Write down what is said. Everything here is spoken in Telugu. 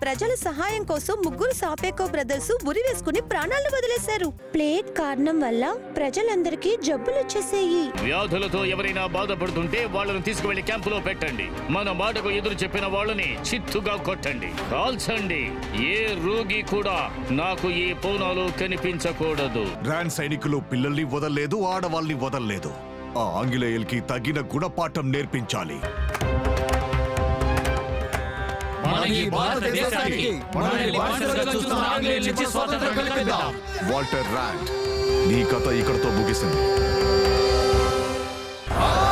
ప్రజల సహాయం కోసం ముగ్గురు సాపేకో బ్రదర్స్ ఉరి వేసుకుని ప్రాణాలను వదిలేశారు. ప్లేగ్ కారణం వల్ల ప్రజలందరికీ జబ్బులు వచ్చేసాయి. వ్యాధులతో ఎవరైనా బాధపడుతుంటే వాళ్ళను తీసుకువెళ్లి క్యాంపులో పెట్టండి. మన మాటకు ఎదురు చెప్పిన వాళ్ళని చిత్తుగా కొట్టండి, కాల్చండి. ఏ రోగి కూడా నాకు ఈ పౌనాలు కనిపించకూడదు. రాండ్ సైనికులు పిల్లల్ని వదల్లేదు, ఆడవాళ్ళని వదల్లేదు. ఆ ఆంగ్లేయులకి తగిన గుణపాఠం నేర్పించాలి. వాల్టర్ రాండ్, నీ కథ ఇక్కడతో ముగిసింది.